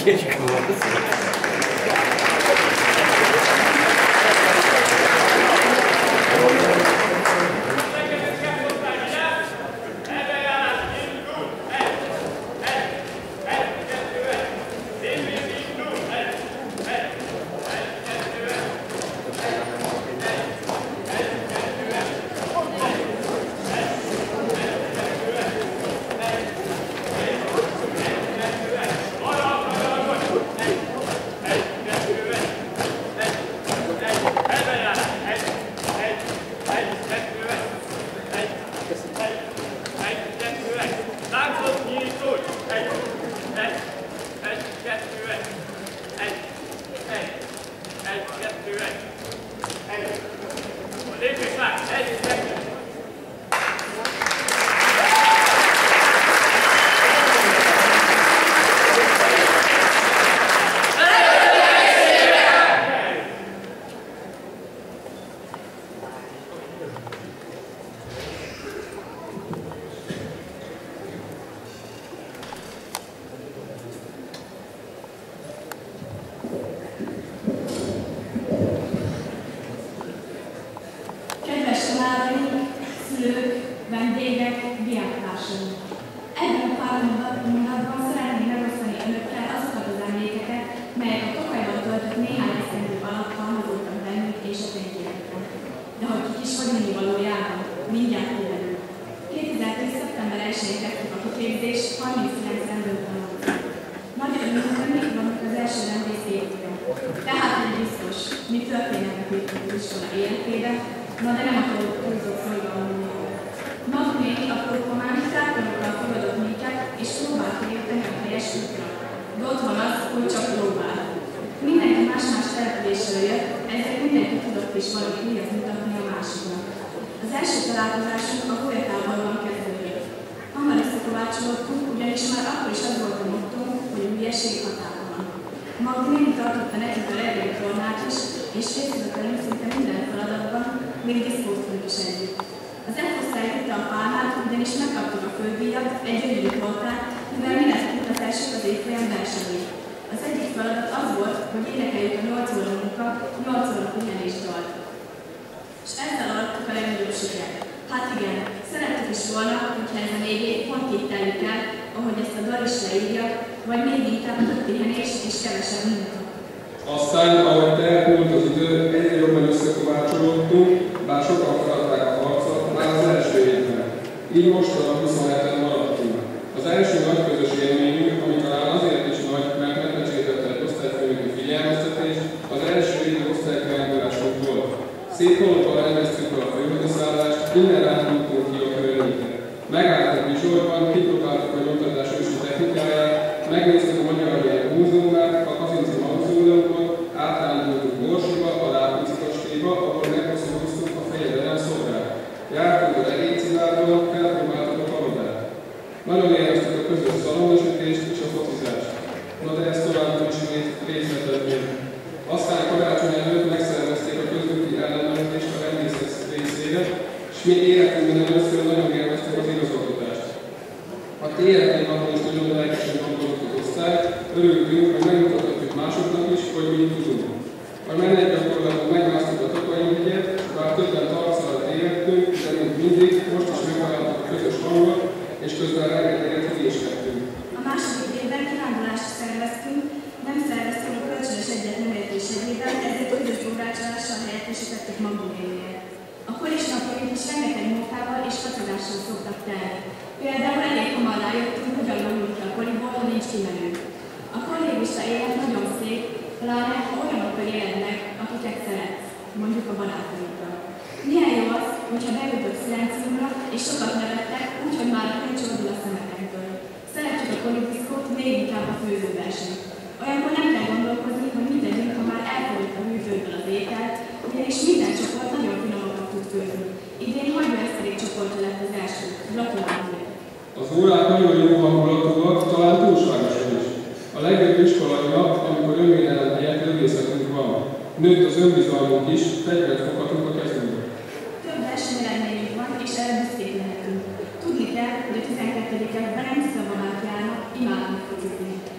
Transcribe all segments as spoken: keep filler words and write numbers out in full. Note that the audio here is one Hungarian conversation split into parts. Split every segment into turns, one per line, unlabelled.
Tudni kell, hogy a tizenkettedik nem szabad járnak, imádnak focizni. Több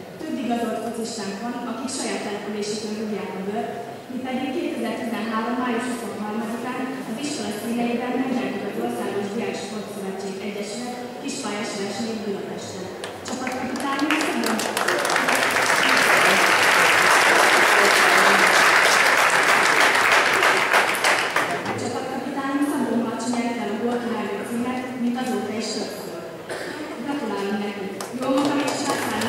igazolt focistánk van, akik saját településükön rúgják a bőrt, mi pedig kétezer-tizenhárom. május huszonharmadikán az iskola színeiben megnyertük az Országos Diák Sportszövetség Egyesület kispályás versenyét Budapesten. Csapatkapitányunk Szabó Marcsi nyerte el a gólkirályok címet, mint azóta is többször. Gratulálunk neki! Jó magam és Császári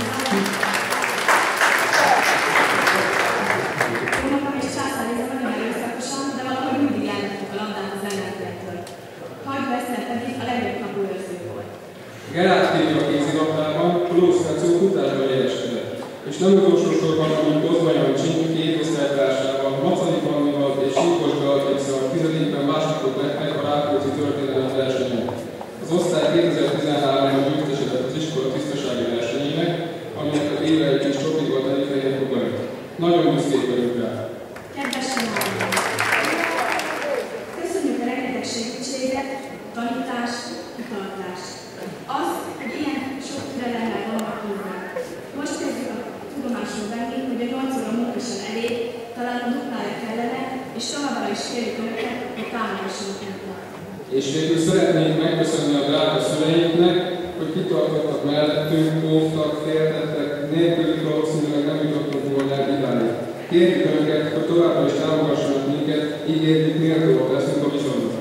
Jó magam és Császári nagyon erőszakosan, de valahogy mindig elvettük a labdát az ellenféltől. Hagyva Eszter pedig a legjobb kapuőrző volt.
Gerát Képi a kézilabdában, Klósz Fecó futásban éreskedett. És nem utolsó sorban, amint Kozma Jancsi két osztálytársával, Macani Pannival és Síkos Galtikszal tizedikben másodikok lettek a Rákóczi történelem versenyen. Az osztály kétezer-tizenháromban győztesedett az iskola tisztasági versenyének, aminek az éve egy kis csopi volt egy fehér fogalat. Nagyon büszkék vagyunk rá.
Kedves tanárok! Köszönjük a rengeteg segítséget, tanítást, kitartást. Az, hogy ilyen sok türelemmel vannak hozzá. Most kezdjük a tudomásul venni, hogy a nyolc óra munka sem elég, talán a duplája kellene, és továbbra is kérjük önöket, hogy támogassanak minket.
És végül szeretnénk megköszönni a drága szüleinknek, hogy kitartottak mellettünk, óvtak, féltettek, nélkülük valószínűleg nem jutottunk volna el idáig. Kérjük önöket, hogy továbbra is támogassanak minket, ígérjük, méltóak leszünk a bizonyra.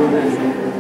Amen.